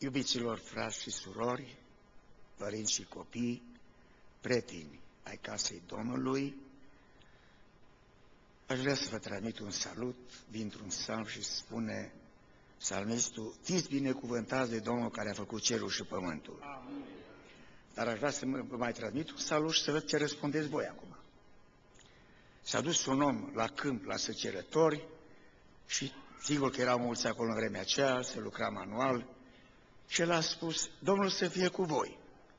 Iubiților frați și surori, părinți și copii, prieteni ai casei Domnului, aș vrea să vă transmit un salut dintr-un psalm și spune psalmistul: fiți binecuvântați de Domnul care a făcut cerul și pământul. Amin. Dar aș vrea să vă mai transmit un salut și să văd ce răspundeți voi acum. S-a dus un om la câmp, la săcerători, și sigur că erau mulți acolo în vremea aceea, se lucra manual, și el a spus: Domnul să fie cu voi.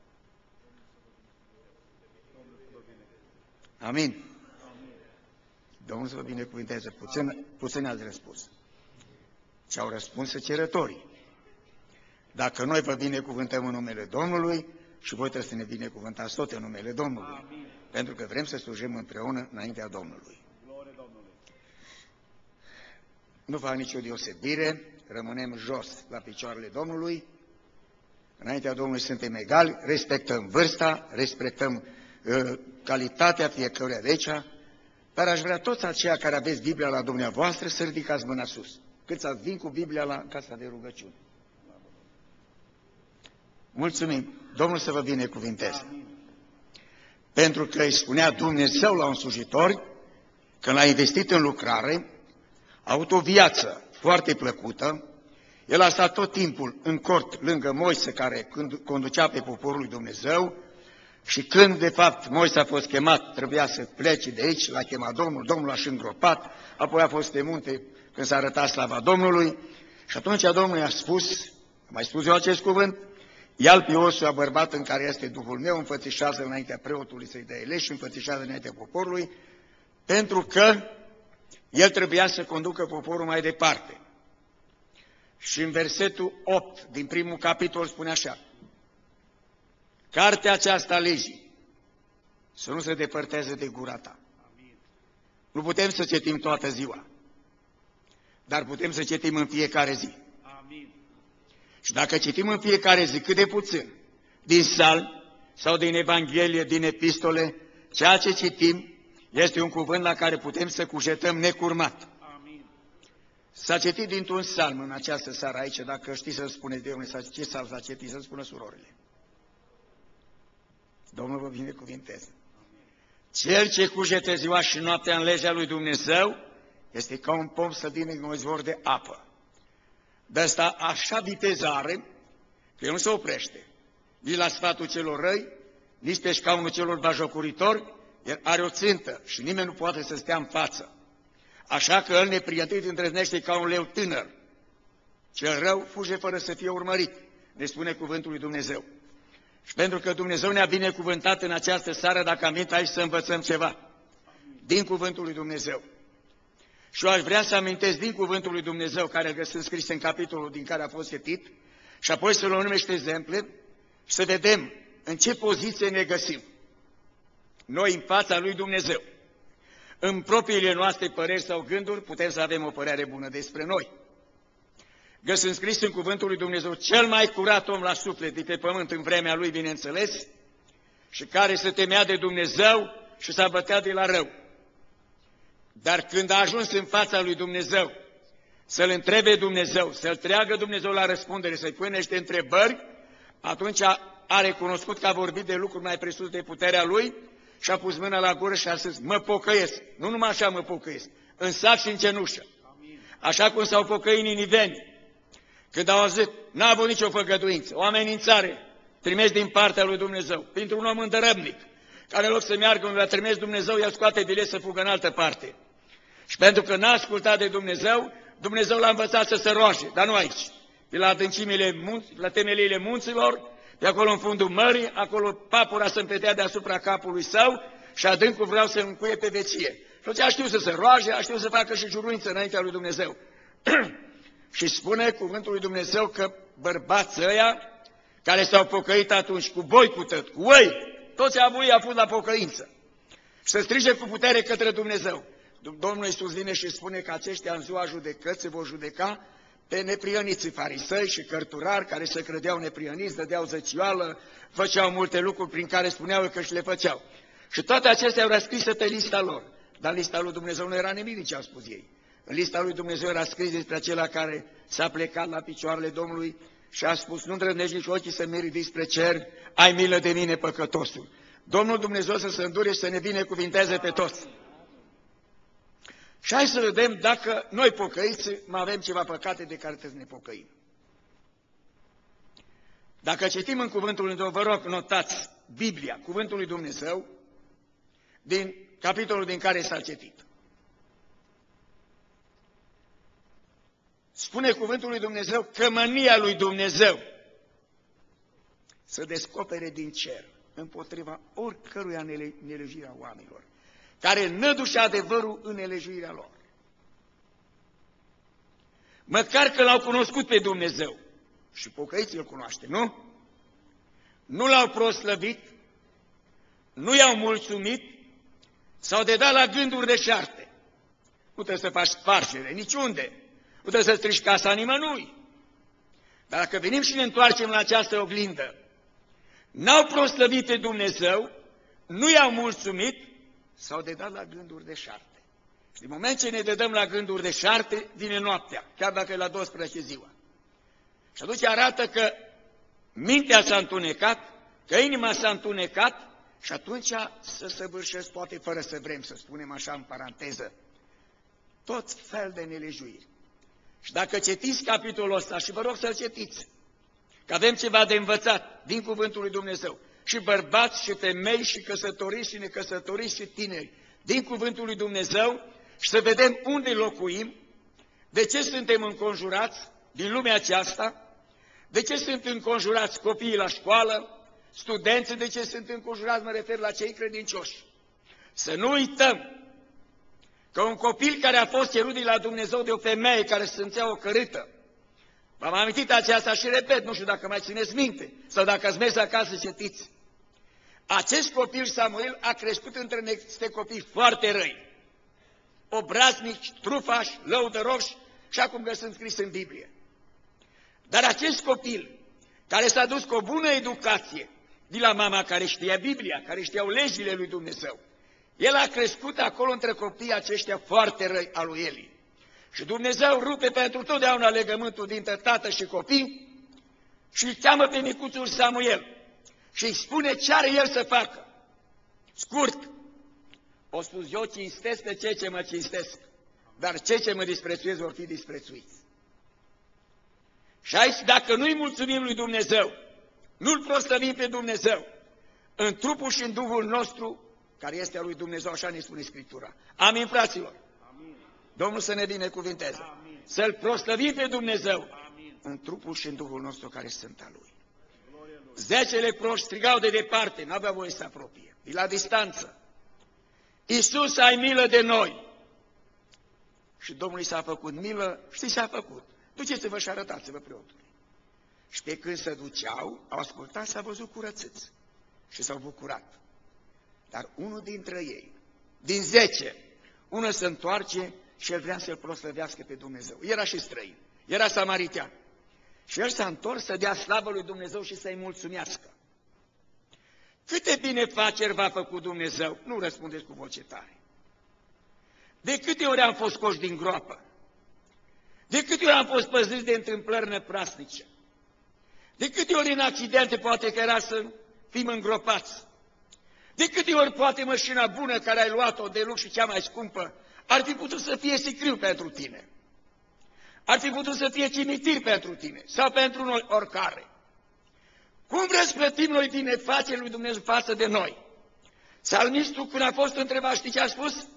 Amin. Domnul să vă binecuvânteze. Puțin ați răspuns. Și au răspuns săcerătorii. Dacă noi vă binecuvântăm în numele Domnului, și voi trebuie să ne binecuvântați tot în numele Domnului. Amin. Pentru că vrem să slujim împreună înaintea Domnului. Nu fac nicio deosebire, rămânem jos la picioarele Domnului. Înaintea Domnului suntem egali, respectăm vârsta, respectăm calitatea fiecăruia de aici, dar aș vrea toți aceia care aveți Biblia la dumneavoastră să ridicați mâna sus. Câți ați vin cu Biblia la casa de rugăciune? Mulțumim! Domnul să vă binecuvinteze! Pentru că îi spunea Dumnezeu la un slujitor, când l-a investit în lucrare, a avut o viață foarte plăcută. El a stat tot timpul în cort lângă Moise, care conducea pe poporul lui Dumnezeu, și când de fapt Moise a fost chemat, trebuia să plece de aici, l-a chemat Domnul, Domnul l-a și îngropat, apoi a fost pe munte când s-a arătat slava Domnului, și atunci Domnul i-a spus, am mai spus eu acest cuvânt: ia-l pe Iosua, bărbat în care este Duhul meu, înfățișează înaintea preotului să-i dea eleși și înfățișează înaintea poporului, pentru că el trebuia să conducă poporul mai departe. Și în versetul 8 din primul capitol spune așa: cartea aceasta legii să nu se depărteze de gura ta. Amin. Nu putem să citim toată ziua, dar putem să citim în fiecare zi. Amin. Și dacă citim în fiecare zi cât de puțin, din psalm sau din Evanghelie, din epistole, ceea ce citim este un cuvânt la care putem să cugetăm necurmat. Amin. S-a citit dintr-un psalm în această seară aici, dacă știți să-mi spuneți de unde ce psalm s-a citit, să-mi spună surorile. Domnul vă binecuvinteze. Cel ce cugete ziua și noaptea în legea lui Dumnezeu este ca un pom sădin în un izvor de apă. De asta așa viteză are că el nu se oprește nici la sfatul celor răi, nici pe scaunul celor batjocoritori. El are o țintă și nimeni nu poate să stea în față. Așa că el neprietenit îndrăznește ca un leu tânăr. Cel rău fuge fără să fie urmărit, ne spune cuvântul lui Dumnezeu. Și pentru că Dumnezeu ne-a binecuvântat în această seară, dacă am venit aici să învățăm ceva din cuvântul lui Dumnezeu. Și eu aș vrea să amintesc din cuvântul lui Dumnezeu, care îl găsim scris în capitolul din care a fost citit, și apoi să luăm niște exemple și să vedem în ce poziție ne găsim noi în fața lui Dumnezeu. În propriile noastre păreri sau gânduri putem să avem o părere bună despre noi. Găsim scris în cuvântul lui Dumnezeu: cel mai curat om la suflet de pe pământ în vremea lui, bineînțeles, și care se temea de Dumnezeu și s-a bătea de la rău. Dar când a ajuns în fața lui Dumnezeu să-L întrebe Dumnezeu, să-L treagă Dumnezeu la răspundere, să-i pună niște întrebări, atunci a recunoscut că a vorbit de lucruri mai presus de puterea lui și a pus mâna la gură și a zis: mă pocăiesc. Nu numai așa mă pocăiesc, în sac și în cenușă. Amin. Așa cum s-au pocăit ninivenii, când au auzit, n-a avut nicio făgăduință, o amenințare trimis din partea lui Dumnezeu, printr-un om îndărăbnic, care în loc să meargă unde l-a trimis Dumnezeu, el scoate bilet să fugă în altă parte. Și pentru că n-a ascultat de Dumnezeu, Dumnezeu l-a învățat să se roage, dar nu aici, pe la adâncimile la temeliile munților, pe acolo în fundul mării, acolo papura se împletea deasupra capului său și adâncul vreau să încuie pe vecie. Și atunci a știut să se roage, a știut să facă și juruință înaintea lui Dumnezeu. Și spune cuvântul lui Dumnezeu că bărbații ăia care s-au pocăit atunci cu boi cu tăt, cu oi, toți avuii au fost la pocăință. Și să strige cu putere către Dumnezeu. Domnul Iisus vine și spune că aceștia în ziua judecății vor judeca pe neprioniții farisei și cărturari care se credeau neprioniți, dădeau zăcioală, făceau multe lucruri prin care spuneau că și le făceau. Și toate acestea erau scrise pe lista lor. Dar lista lui Dumnezeu nu era nimic din ce au spus ei. În lista lui Dumnezeu era scris despre acela care s-a plecat la picioarele Domnului și a spus, nu îndrăznești nici ochii să mi ridici spre cer, ai milă de mine, păcătosul. Domnul Dumnezeu să se îndure și să ne binecuvinteze pe toți. Și hai să vedem dacă noi pocăiți mai avem ceva păcate de care trebuie să ne pocăim. Dacă citim în Cuvântul lui Dumnezeu, vă rog, notați Biblia, Cuvântul lui Dumnezeu, din capitolul din care s-a citit. Spune Cuvântul lui Dumnezeu că mânia lui Dumnezeu să descopere din cer împotriva oricăruia nelejuirea oamenilor, care nădușe adevărul în nelejuirea lor. Măcar că l-au cunoscut pe Dumnezeu, și pocăiții îl cunoaște, nu? Nu l-au proslăvit, nu i-au mulțumit, s-au dedat la gânduri deșarte. Nu trebuie să faci spargere niciunde, nu trebuie să strici casa nimănui. Dar dacă venim și ne întoarcem la această oglindă, n-au proslăvit pe Dumnezeu, nu i-au mulțumit, s-au dedat la gânduri deșarte. Și din moment ce ne dedăm la gânduri deșarte, vine noaptea, chiar dacă e la 12 ziua. Și atunci arată că mintea s-a întunecat, că inima s-a întunecat și atunci să săvârșesc, poate fără să vrem, să spunem așa în paranteză, tot fel de nelejuiri. Și dacă citiți capitolul ăsta, și vă rog să-l citiți, că avem ceva de învățat din Cuvântul lui Dumnezeu, și bărbați, și femei, și căsătoriți, și necăsătoriți, și tineri, din Cuvântul lui Dumnezeu, și să vedem unde locuim, de ce suntem înconjurați din lumea aceasta, de ce sunt înconjurați copiii la școală, studenții, de ce sunt înconjurați, mă refer la cei credincioși. Să nu uităm că un copil care a fost cerut de la Dumnezeu de o femeie care simțea o cărâtă, v-am amintit aceasta și repet, nu știu dacă mai țineți minte, sau dacă ați mers acasă să citiți. Acest copil, Samuel, a crescut între niște copii foarte răi, obraznici, trufași, lăudăroși, și acum că sunt scris în Biblie. Dar acest copil, care s-a dus cu o bună educație, de la mama care știa Biblia, care știau legile lui Dumnezeu, el a crescut acolo între copiii aceștia foarte răi al lui Eli. Și Dumnezeu rupe pentru totdeauna legământul dintre tată și copii și îl cheamă pe micuțul Samuel și îi spune ce are el să facă. Scurt, o spus, eu cinstesc pe cei ce mă cinstesc, dar cei ce mă disprețuiesc vor fi disprețuiți. Și aici, dacă nu-i mulțumim lui Dumnezeu, nu-L proslăvim pe Dumnezeu, în trupul și în Duhul nostru, care este al lui Dumnezeu, așa ne spune Scriptura. Amin, fraților? Amin. Domnul să ne binecuvinteze. Să-L proslăvim pe Dumnezeu, amin, în trupul și în Duhul nostru care sunt al Lui. Zecele proști strigau de departe, n-avea voie să apropie, de la distanță. Iisus, ai milă de noi! Și Domnul i s-a făcut milă, știți ce a făcut? Duceți-vă și arătați-vă preotului. Și pe când se duceau, au ascultat, s-a văzut curățiți și s-au bucurat. Dar unul dintre ei, din 10, unul se întoarce și el vrea să-L proslăvească pe Dumnezeu. Era și străin, era samaritean. Și el s-a întors să dea slavă lui Dumnezeu și să-i mulțumească. Câte binefaceri v-a făcut Dumnezeu? Nu răspundeți cu voce tare. De câte ori am fost scoși din groapă? De câte ori am fost păziți de întâmplări neprasnice? De câte ori în accidente poate că era să fim îngropați? De câte ori poate mașina bună care ai luat-o de lux și cea mai scumpă ar fi putut să fie sicriu pentru tine? Ar fi putut să fie cimitir pentru tine sau pentru noi oricare. Cum răsplătim noi binefaceri lui Dumnezeu față de noi? Psalmistul, când a fost întrebat, știi ce a spus?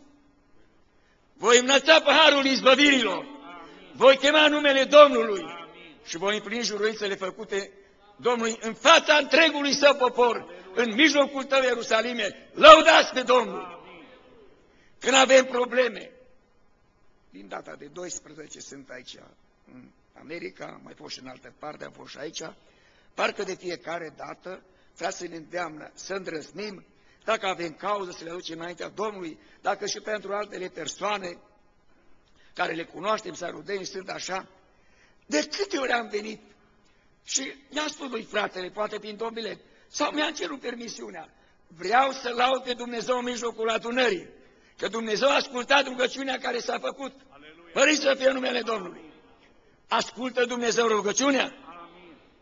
Voi înălța paharul izbăvirilor, voi chema numele Domnului și voi împlini juruințele făcute Domnului în fața întregului său popor, în mijlocul tău, Ierusalime. Lăudați pe Domnul! Când avem probleme, din data de 12 sunt aici în America, am mai fost și în altă parte, am fost și aici, parcă de fiecare dată frații ne îndeamnă să îndrăznim, dacă avem cauză să le aducem înaintea Domnului, dacă și pentru altele persoane care le cunoaștem, să rudenii sunt așa. De câte ori am venit și i-am spus lui fratele, poate prin domnile, sau mi-am cerut permisiunea, vreau să laud pe Dumnezeu în mijlocul adunării, că Dumnezeu a ascultat rugăciunea care s-a făcut. Părinți să fie numele Domnului. Ascultă Dumnezeu rugăciunea?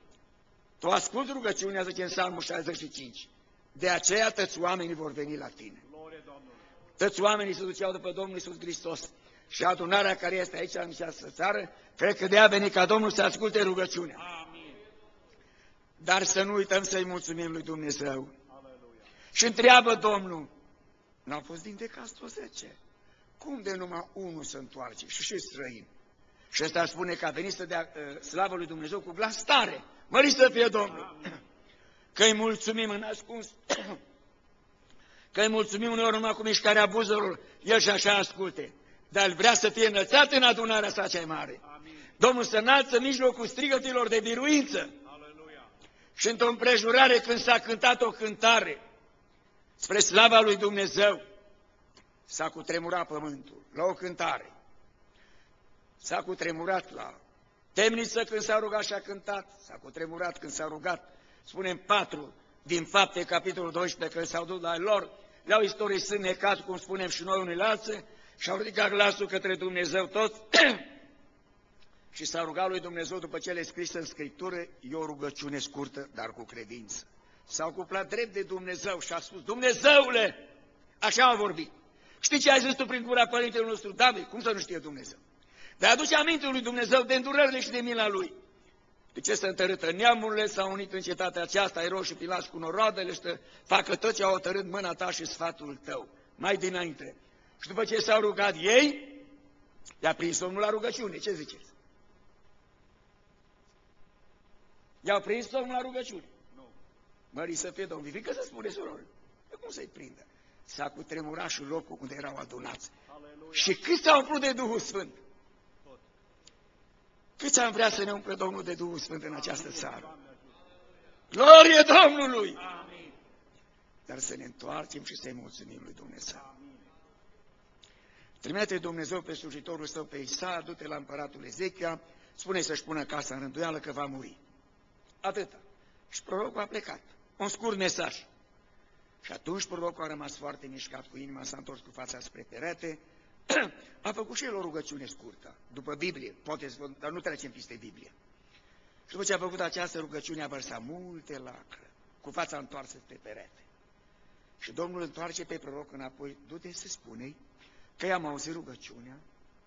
Tu asculți rugăciunea, zice în Psalmul 65. De aceea toți oamenii vor veni la tine. Toți oamenii se duceau după Domnul Iisus Hristos. Și adunarea care este aici în această țară, cred că de a venit ca Domnul să asculte rugăciunea. Amin. Dar să nu uităm să-i mulțumim lui Dumnezeu. Aleluia. Și întreabă Domnul, n-au fost vindecați toți 10? Cum de numai unul se întoarce și străin? Și ăsta spune că a venit să dea slavă lui Dumnezeu cu glas tare. Mărit să fie Domnul! Că-i mulțumim în ascuns, că-i mulțumim uneori numai cu mișcarea buzelor, el și așa asculte. Dar vrea să fie înălțat în adunarea sa cea mare. Amin. Domnul să înalță în mijlocul strigătilor de biruință. Aleluia. Și într-o împrejurare când s-a cântat o cântare spre slava lui Dumnezeu, s-a cutremurat pământul, la o cântare. S-a cutremurat la temniță când s-a rugat și a cântat, s-a cutremurat când s-a rugat. Spunem 4 din Fapte, capitolul 12, că s-au dus la lor, le-au istorisit necazul, cum spunem și noi unii alții, și au ridicat glasul către Dumnezeu toți și s-a rugat lui Dumnezeu după ce le scris în Scriptură, e o rugăciune scurtă, dar cu credință. S-au cuplat drept de Dumnezeu și a spus, Dumnezeule, așa a vorbit. Știi ce ai zis tu prin gura părintelui nostru David? Cum să nu știe Dumnezeu? Dar aduce aminte lui Dumnezeu de îndurările și de mila lui. De ce se întărâtă neamurile, s-au unit în cetatea aceasta, erou și pilați cu noroadele și să facă tot ce au hotărât mâna ta și sfatul tău. Mai dinainte. Și după ce s-au rugat ei, i-a prins Domnul la rugăciune. Ce ziceți? I-au prins Domnul la rugăciune. Nu. Mării să fie Domnul. Fiindcă să spune surorile. Cum să-i prindă? S-a cutremurat și locul unde erau adunați. Aleluia. Și cât s-au umplut de Duhul Sfânt? Tot. Câți am vrea să ne umple Domnul de Duhul Sfânt în această țară? Doamne ajută. Glorie Domnului! Amin. Dar să ne întoarcem și să-i mulțumim lui Dumnezeu. Amin. Trimite Dumnezeu pe slujitorul său, pe Isa, du-te la împăratul Ezechia, spune să-și pună casa în rânduială că va muri. Atâta. Și prorocul a plecat. Un scurt mesaj. Și atunci prorocul a rămas foarte mișcat cu inima, s-a întors cu fața spre perete, a făcut și el o rugăciune scurtă, după Biblie, poate, dar nu trecem peste Biblie. Și după ce a făcut această rugăciune, a vărsat multe lacrimi, cu fața întoarsă spre perete. Și Domnul întoarce pe proroc înapoi, du-te să spune-i că i-am auzit rugăciunea,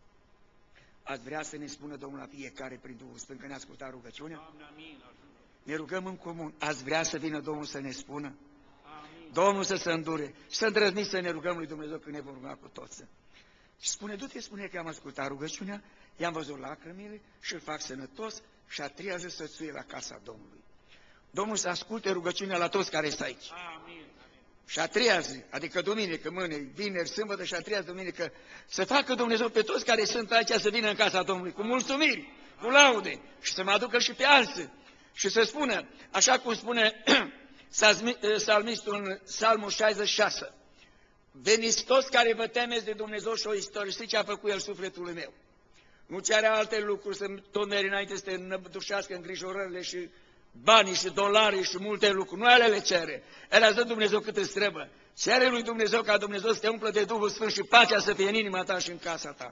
ați vrea să ne spună Domnul la fiecare prin Duhul Sfânt că ne-a ascultat rugăciunea? Doamne, amin. Ajută. Ne rugăm în comun, ați vrea să vină Domnul să ne spună? Amin. Domnul să se îndure și să îndrăzniți să ne rugăm lui Dumnezeu când ne vom ruga cu toți. Și spune, du-te, spune că am ascultat rugăciunea, i-am văzut lacrimile și îl fac sănătos și a treia zi să țuie la casa Domnului. Domnul să asculte rugăciunea la toți care sunt aici. Amin. Și a treia zi, adică duminică, mâine, vineri, sâmbătă și a treia duminică, să facă Dumnezeu pe toți care sunt aici să vină în casa Domnului cu mulțumiri, cu laude și să mă aducă și pe alții. Și să spună, așa cum spune psalmistul în Psalmul 66, veniți toți care vă temeți de Dumnezeu și o istorisiți ce a făcut El sufletului meu. Nu cere alte lucruri să tot mergi înainte să te înăbușească îngrijorările și banii și dolarii și multe lucruri. Nu ale le cere. El a zis Dumnezeu cât îți trebuie. Cere lui Dumnezeu ca Dumnezeu să te umplă de Duhul Sfânt și pacea să fie în inima ta și în casa ta.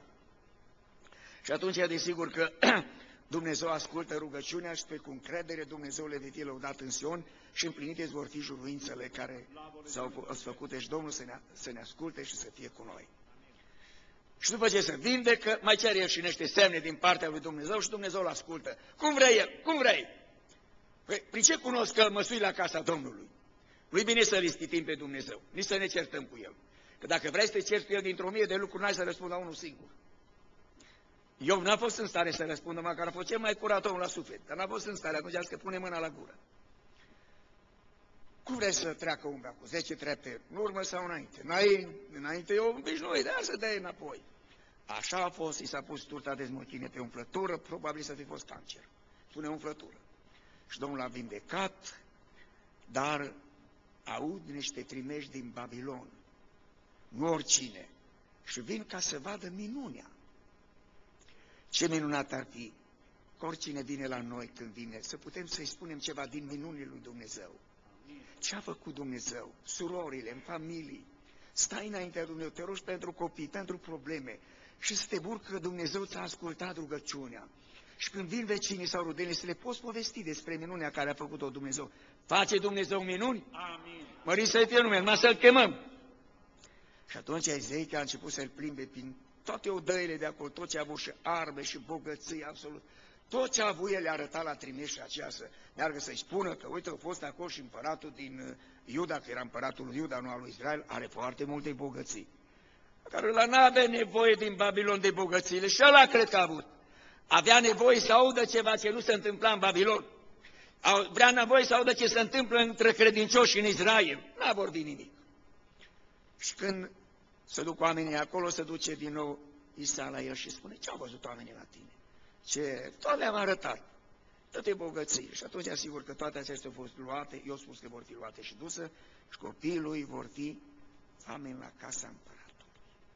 Și atunci e desigur că Dumnezeu ascultă rugăciunea și pe cu încredere Dumnezeu le vede lăudat în Sion și împlinite vor fi juruințele care s-au făcute și Domnul să ne asculte și să fie cu noi. Și după ce se vindecă, mai cere el și niște semne din partea lui Dumnezeu și Dumnezeu îl ascultă. Cum vrei el? Cum vrei? Păi, prin ce cunosc că măsui la casa Domnului? Nu-i bine să-L ispitim pe Dumnezeu, nici să ne certăm cu El. Că dacă vrei să te ceri cu El dintr-o mie de lucruri, n-ai să răspund la unul singur. Eu n-am fost în stare să răspundă, măcar a fost cel mai curat om la suflet, dar n-am fost în stare, atunci că pune mâna la gură. Cum vrei să treacă umbra cu 10 trepte, în urmă sau înainte? Înainte e obișnuit, de să dai înapoi. Așa a fost, i s-a pus turta de smochine pe umflătură, probabil să fi fost cancer. Spune umflătură. Și Domnul a vindecat, dar aud niște trimești din Babilon, nu oricine, și vin ca să vadă minunea. Ce minunat ar fi că oricine vine la noi când vine, să putem să-i spunem ceva din minunile lui Dumnezeu. Ce a făcut Dumnezeu? Surorile, în familii, stai înaintea lui Dumnezeu, te rogi pentru copii, pentru probleme și să te bucuri că Dumnezeu ți-a ascultat rugăciunea. Și când vin vecinii sau rudenii să le poți povesti despre minunea care a făcut-o Dumnezeu. Face Dumnezeu minuni? Amin. Mărit să-i fie numele, numai să-L chemăm. Și atunci Ezechia a început să-l plimbe prin toate odăile de acolo, tot ce a avut și arme și bogății, absolut. Tot ce a avut el le-a arătat la trimești aceea să meargă să-i spună că, uite, a fost acolo și împăratul din Iuda, că era împăratul lui Iuda, nu al lui Israel, are foarte multe bogății. Care ăla n-avea nevoie din Babilon de bogățiile și ăla cred că a avut. Avea nevoie să audă ceva ce nu se întâmpla în Babilon. Vrea nevoie să audă ce se întâmplă între credincioși în Israel. N-a vorbit nimic. Și când se duc oamenii acolo, se duce din nou Isa la el și spune, ce au văzut oamenii la tine? Ce? Toate le-am arătat. Toate bogății. Și atunci asigur că toate acestea au fost luate, eu spus că vor fi luate și duse, și copiii lui vor fi oameni la casa împăratului.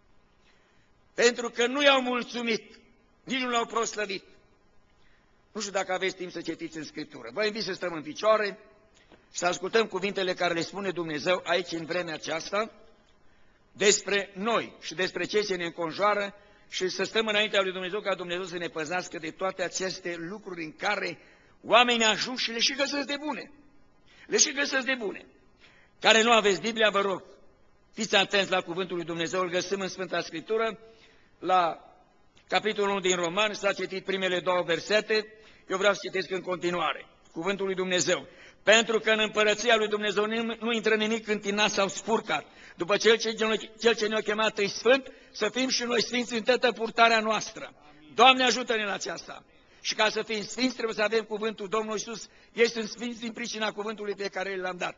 Pentru că nu i-au mulțumit, nici nu l-au proslăvit. Nu știu dacă aveți timp să citiți în Scriptură. Vă invit să stăm în picioare și să ascultăm cuvintele care le spune Dumnezeu aici în vremea aceasta despre noi și despre cei ce ne înconjoară și să stăm înaintea lui Dumnezeu ca Dumnezeu să ne păzească de toate aceste lucruri în care oamenii ajung și le și găsesc de bune. Le și găsesc de bune. Care nu aveți Biblia, vă rog, fiți atenți la cuvântul lui Dumnezeu, îl găsim în Sfânta Scriptură, la capitolul 1 din Roman, s-a citit primele două versete, eu vreau să citesc în continuare. Cuvântul lui Dumnezeu. Pentru că în împărăția lui Dumnezeu nu intră nimic întinat sau spurcat. După cel ce ne-a chemat e sfânt, să fim și noi sfinți în toată purtarea noastră. Doamne, ajută-ne la aceasta. Și ca să fim sfinți, trebuie să avem cuvântul Domnului Iisus. Ei sunt sfinți din pricina cuvântului pe care l-am dat.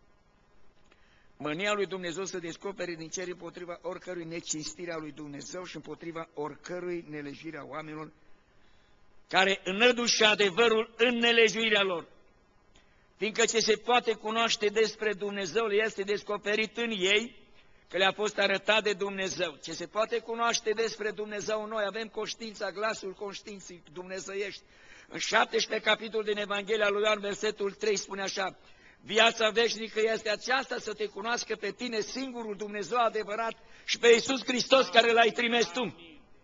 Mânia lui Dumnezeu să descopere din cer împotriva oricărui necinstire a lui Dumnezeu și împotriva oricărui nelejuire a oamenilor care înăduși adevărul în nelejuirea lor. Fiindcă ce se poate cunoaște despre Dumnezeu le este descoperit în ei, că le-a fost arătat de Dumnezeu. Ce se poate cunoaște despre Dumnezeu noi, avem conștiința, glasul conștiinței dumnezeiești. În 17 capitol din Evanghelia lui Ioan, versetul 3 spune așa, viața veșnică este aceasta, să te cunoască pe tine singurul Dumnezeu adevărat și pe Iisus Hristos care l-ai trimis tu.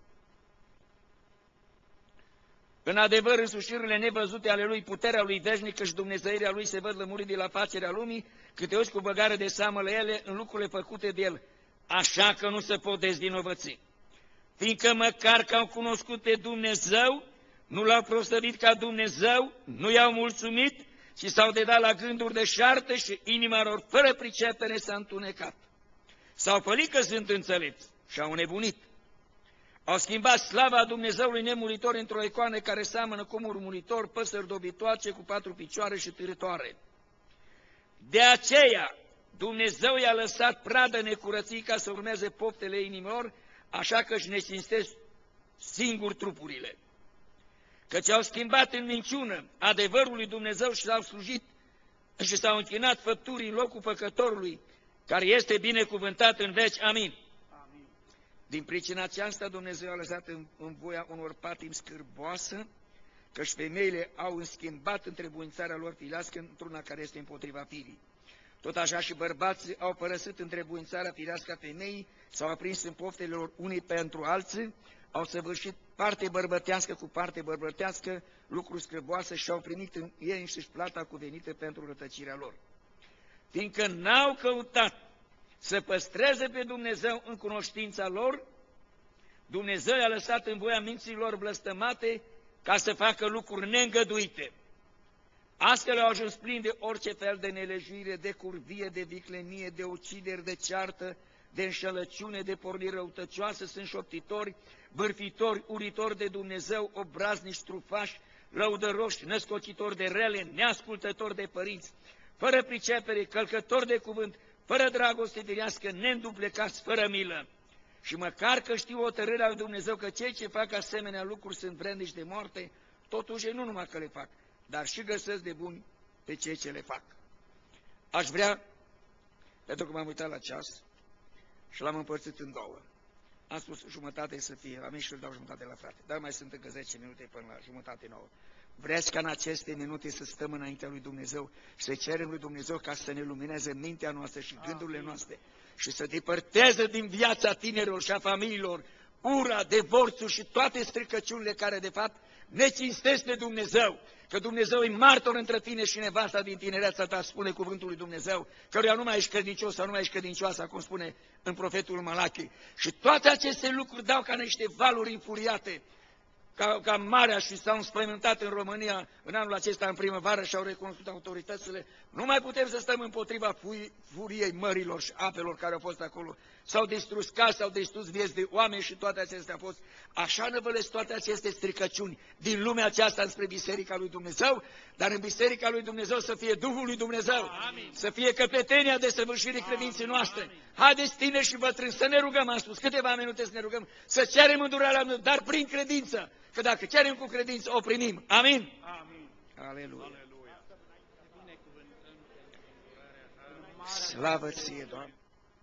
În adevăr, însușirile nevăzute ale Lui, puterea Lui veșnică și dumnezeirea Lui se văd lămurit de la facerea lumii, câteodată cu băgare de seamă la ele în lucrurile făcute de El, așa că nu se pot dezvinovăți. Fiindcă măcar că au cunoscut pe Dumnezeu, nu L-au proslăvit ca Dumnezeu, nu i-au mulțumit, ci s-au dedat la gânduri deșarte și inima lor fără pricepere s-a întunecat. S-au pălit că sunt înțelepți și au nebunit. Au schimbat slava Dumnezeului nemuritor într-o icoană care seamănă cu un muritor, păsări dobitoace cu 4 picioare și târătoare. De aceea Dumnezeu i-a lăsat pradă necurății ca să urmeze poftele inimilor, așa că își necinstesc singur trupurile. Căci au schimbat în minciună adevărul lui Dumnezeu și s-au slujit și s-au închinat făpturii în locul făcătorului, care este binecuvântat în veci. Amin. Din pricina aceasta Dumnezeu a lăsat în voia unor patimi scârboasă, căci femeile au înschimbat întrebuințarea lor firească într-una care este împotriva firii. Tot așa și bărbații au părăsit întrebuințarea firească a femeii, s-au aprins în poftele lor unii pentru alții, au săvârșit parte bărbătească cu parte bărbătească, lucruri scârboase și au primit în ei înșiși plata cuvenită pentru rătăcirea lor. Fiindcă n-au căutat să păstreze pe Dumnezeu în cunoștința lor, Dumnezeu i-a lăsat în voia minților blăstămate ca să facă lucruri neîngăduite. Astfel au ajuns plini de orice fel de nelejuire, de curvie, de viclenie, de ucideri, de ceartă, de înșelăciune, de porniri răutăcioase, sunt șoptitori, bârfitori, uritori de Dumnezeu, obraznici, trufași, lăudăroși, născocitori de rele, neascultători de părinți, fără pricepere, călcători de cuvânt, fără dragoste firească, neînduplecați, fără milă. Și măcar că știu hotărârea lui Dumnezeu că cei ce fac asemenea lucruri sunt vrednici de moarte, totuși nu numai că le fac, dar și găsesc de buni pe cei ce le fac. Aș vrea, pentru că m-am uitat la ceas și l-am împărțit în două. Am spus jumătate să fie la mine și îl dau jumătate la frate, dar mai sunt încă 10 minute până la jumătate nouă. Vreți ca în aceste minute să stăm înaintea lui Dumnezeu și să cerem lui Dumnezeu ca să ne lumineze mintea noastră și gândurile noastre și să depărteze din viața tinerilor și a familiilor ura, divorțul și toate stricăciunile care de fapt ne cinstesc pe Dumnezeu. Că Dumnezeu e martor între tine și nevasta din tinereața ta, spune cuvântul lui Dumnezeu, căruia nu mai ești credincios sau nu mai ești credincioasă, cum spune în profetul Malachi. Și toate aceste lucruri dau ca niște valuri infuriate, ca marea, și s-au înspăimântat în România în anul acesta în primăvară și au recunoscut autoritățile. Nu mai putem să stăm împotriva furiei mărilor și apelor care au fost acolo. S-au distrus case, s-au distrus vieți de oameni și toate acestea au fost. Așa năvălesc toate aceste stricăciuni din lumea aceasta spre Biserica lui Dumnezeu, dar în Biserica lui Dumnezeu să fie Duhul lui Dumnezeu, Amin. să fie căpetenia de săvârșirii credinței noastre. Haideți, tineri și bătrâni, să ne rugăm, am spus câteva minute să ne rugăm, să cerem îndurarea lui Dumnezeu, dar prin credință, că dacă cerem cu credință, o primim. Amin? Amin. Aleluia! Aleluia. Binecuvântăm pentru îndurarea ta. Slavă ție, Doamne!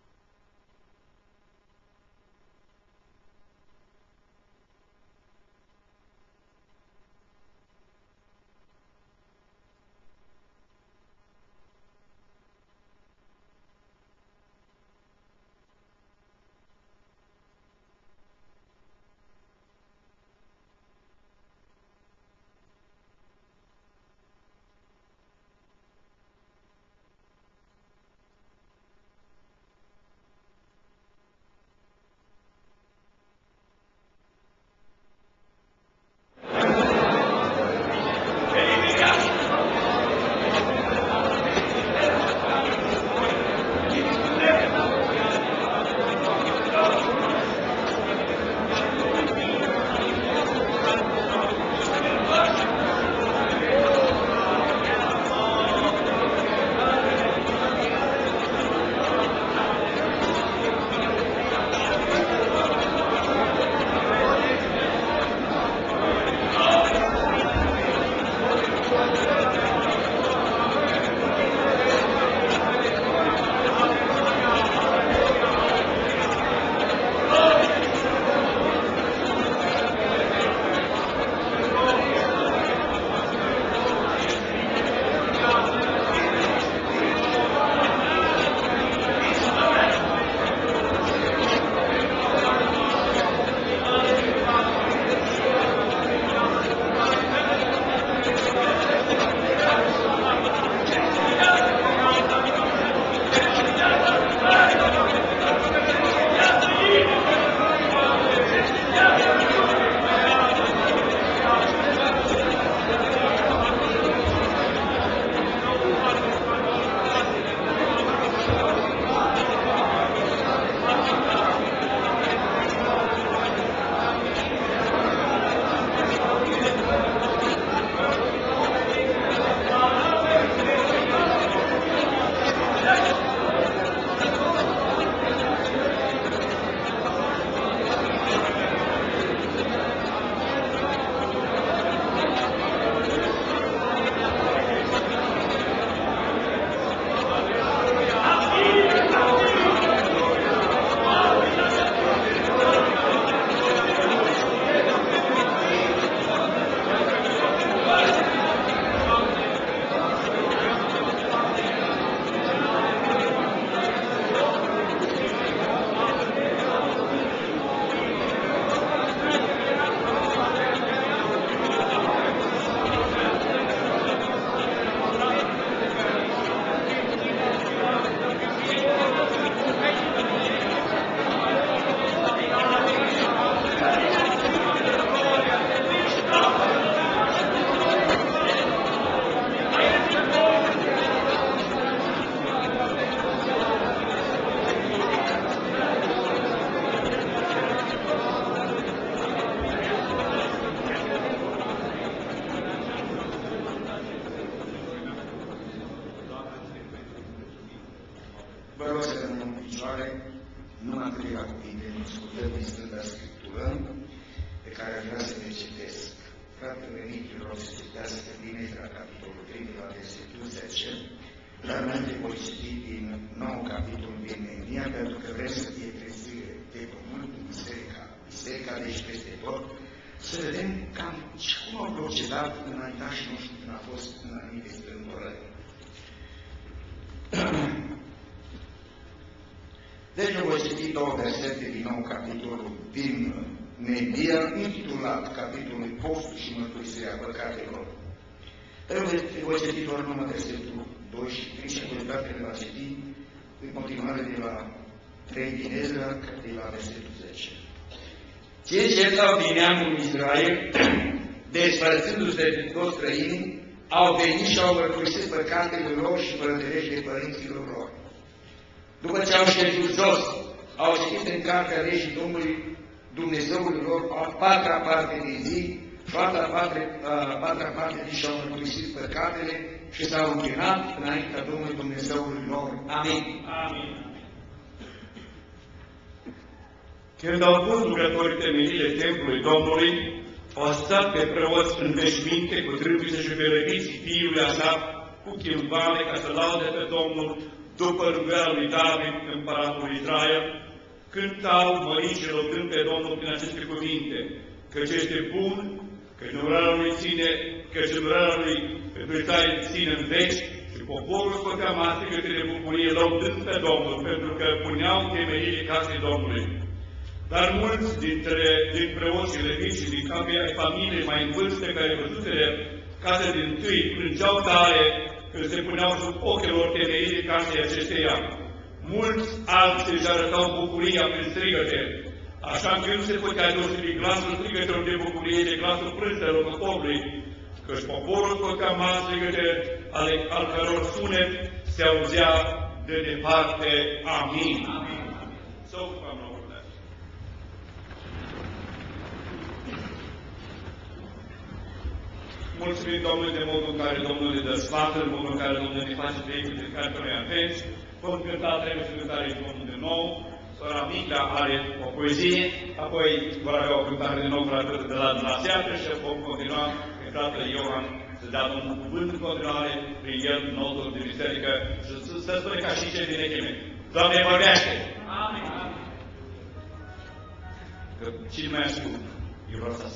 fratele Nichi rog să citească din Ezra, capitolul 3, de la versetul 10, dar înainte voi citi din nou capitol din Neemia, pentru că vrem să fie trezire de pământ în biserica de aici peste tot, să vedem cam cum au procedat înaintașii noștri când a fost în anumite strâmtorări. Deci eu voi citi două versete din nou capitolul din Neemia, intitulat capitolul Postul și Mărturisirea Păcatelor. Eu voi citi doar numai versetul 2 și 3 și le va citi în continuare de la 3 din Ezra, de la versetul 10. Cei ce erau din neamul Israel, despărțindu-se de toți străini, au venit și au mărturisit păcatele lor și fără de legi de părinților lor. După ce au șezut jos, au citit în cartea legii Domnului Dumnezeului lor a patra parte din zi și a patra parte din și-au mărturisit păcatele și s-au închinat înaintea Domnului Dumnezeului lor. Amin. Amin. Când au pus lucrătorii temelie templului Domnului, au stat pe preoți în veșminte cu trâmbițe și pe răbiții fiului așa cu chimvale ca să laude pe Domnul după rugarea lui David, împăratul Israel, cântau măriți și rugând pe Domnul prin aceste cuvinte, căci este bun, căci numărarea lui ține, căci numărarea lui pentru Israel ține în veci, și poporul scotea mase câte de bucurie laudând pe Domnul, pentru că puneau temeliile casei Domnului. Dar mulți din preoți și leviți și din capii ai familiei mai în vârstă care văzusele casa din tâi plângeau tare când se puneau sub ochii lor temeliile casei acesteia. Mulți alții își arătau bucuria prin strigăte, așa că nu se putea deosebi glasul strigătelor de bucurie de glasul plânselor poporului, căci poporul scotea mari strigăte al căror sunet se auzea de departe. Amin. Amin. Mulțumim Domnului de modul în care Domnul ne dă sfat, în modul în care Domnul ne face vehicul de care noi atenți. Vom cânta trebuie să cântare Domnul de nou. Sora Mica are o poezie, apoi vor avea o cântare de nou fratele de la seatră și vom continua pe fratele Iohan să dea Domnul cuvânt în continuare, prin el notul de biserică și să spune ca și cei din echime. Doamne, vorbește! Amin! Că cine mai ascult, eu vreau să